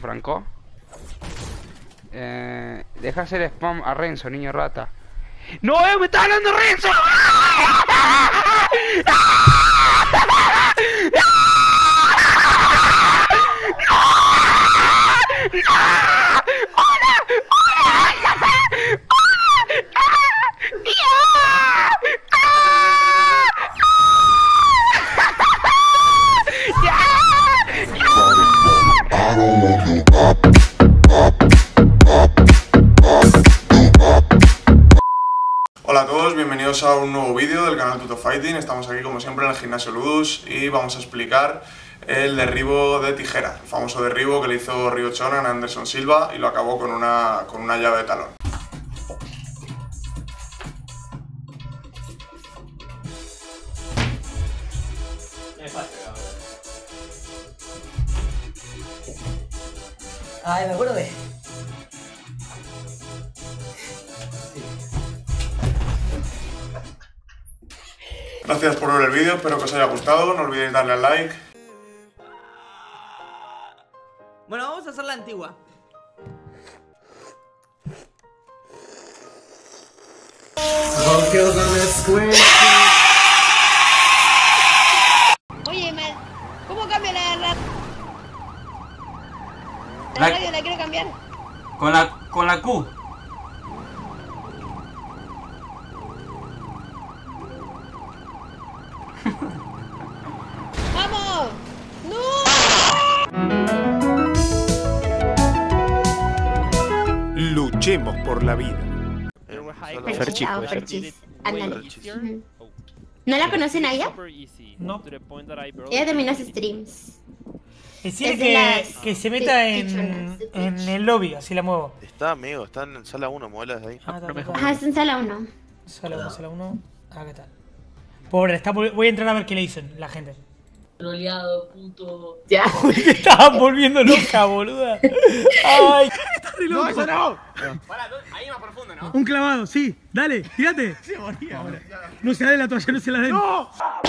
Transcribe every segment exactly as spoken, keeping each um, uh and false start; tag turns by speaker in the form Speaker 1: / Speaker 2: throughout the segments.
Speaker 1: Franco. Eh, deja hacer spam a Renzo, niño rata. ¡No, eh! ¡Me está hablando Renzo!
Speaker 2: Hola a todos, bienvenidos a un nuevo vídeo del canal Tuto Fighting. Estamos aquí como siempre en el gimnasio Ludus y vamos a explicar el derribo de tijera, el famoso derribo que le hizo Ryochonan a Anderson Silva y lo acabó con una, con una llave de talón.
Speaker 3: Ay, me acuerdo de...
Speaker 2: Gracias por ver el vídeo, espero que os haya gustado, no olvidéis darle al like.
Speaker 3: Bueno, vamos a hacer la antigua.
Speaker 4: Oye, man, ¿cómo cambia la radio? La,
Speaker 5: La-
Speaker 4: radio la quiero cambiar.
Speaker 5: Con la, con la Q.
Speaker 4: ¡Vamos! ¡No!
Speaker 6: Luchemos por la vida.
Speaker 7: Ferchis, ah, Ferchis. Ándale. Ujú. ¿No la conocen a ella?
Speaker 8: No.
Speaker 7: Ella también hace streams.
Speaker 8: Decirle
Speaker 7: Es de
Speaker 8: que,
Speaker 7: las
Speaker 8: que se meta
Speaker 7: de
Speaker 8: en,
Speaker 7: Twitch, de
Speaker 8: en
Speaker 7: Twitch.
Speaker 8: el lobby, así la muevo.
Speaker 9: Está, amigo, está en sala uno, muelas ahí.
Speaker 8: Ah, está, está,
Speaker 7: Ajá,
Speaker 8: está.
Speaker 7: es en sala uno.
Speaker 8: Sala uno, sala uno. Ah, ¿qué tal? Pobre, está, vol- voy a entrar a ver qué le dicen la gente.
Speaker 3: Troleado, puto...
Speaker 7: Ya.
Speaker 8: Uy, que estaban volviendo loca, boluda. Ay.
Speaker 6: ¡No, eso no!
Speaker 8: Un clavado, sí. Dale, tírate. Se moría ahora. No se la den la toalla, no se la den. ¡No!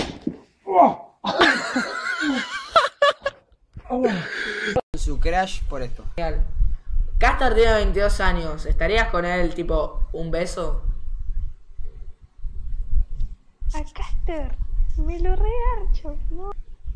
Speaker 3: Su crash por esto. Castor tiene veintidós años. ¿Estarías con él, tipo, un beso?
Speaker 4: A Caster, me lo rearcho, no.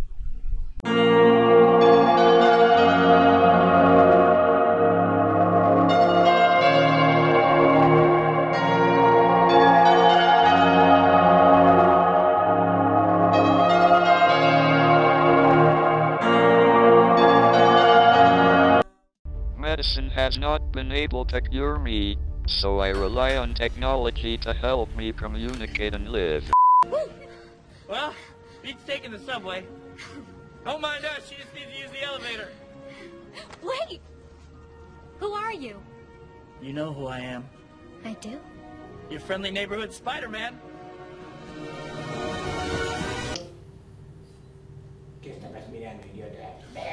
Speaker 10: Medicine has not been able to cure me, so I rely on technology to help me communicate and live.
Speaker 3: Well, Beat's taking the subway. Don't mind us, she just needs to use the elevator.
Speaker 4: Wait! Who are you?
Speaker 3: You know who I am.
Speaker 4: I do?
Speaker 3: Your friendly neighborhood Spider-Man.
Speaker 6: ¿Qué estás mirando, idiota?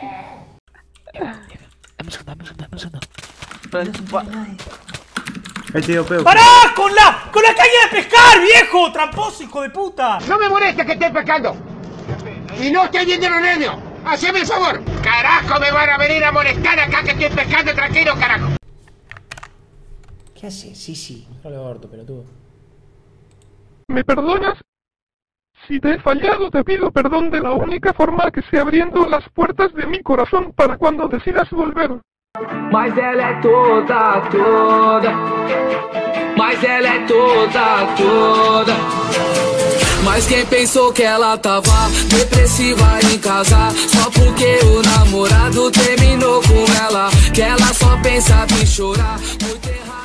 Speaker 8: ¡Pará! ¡Con la, con la caña de pescar, viejo! ¡Tramposo, hijo de puta!
Speaker 6: ¡No me molestes que estés pescando! ¡Y no estoy viendo los niños! ¡Haceme el favor! ¡Carajo, me van a venir a molestar acá que estoy pescando tranquilo, carajo!
Speaker 3: ¿Qué haces? Sí, sí.
Speaker 8: No le aborto, pelotudo.
Speaker 11: ¿Me perdonas? Si te he fallado, te pido perdón de la única forma que sé abriendo las puertas de mi corazón para cuando decidas volver.
Speaker 3: Mas ela é toda, toda. Mas ela é toda, toda. Mas quem pensou que ela tava depressiva em casa só porque o namorado terminou com ela, que ela só pensava em chorar. Muito errado.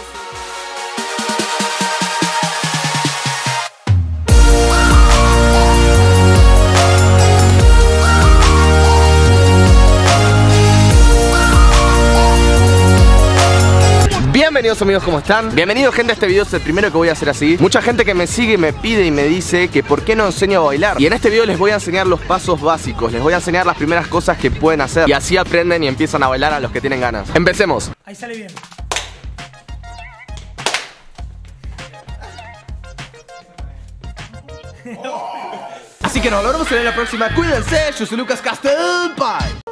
Speaker 12: Bienvenidos amigos, ¿cómo están? Bienvenidos gente, a este video es el primero que voy a hacer así. Mucha gente que me sigue me pide y me dice que por qué no enseño a bailar. Y en este video les voy a enseñar los pasos básicos, les voy a enseñar las primeras cosas que pueden hacer. Y así aprenden y empiezan a bailar a los que tienen ganas. Empecemos.
Speaker 8: Ahí sale bien.
Speaker 12: Así que nos vemos en la próxima. Cuídense, yo soy Lucas Castel. Bye.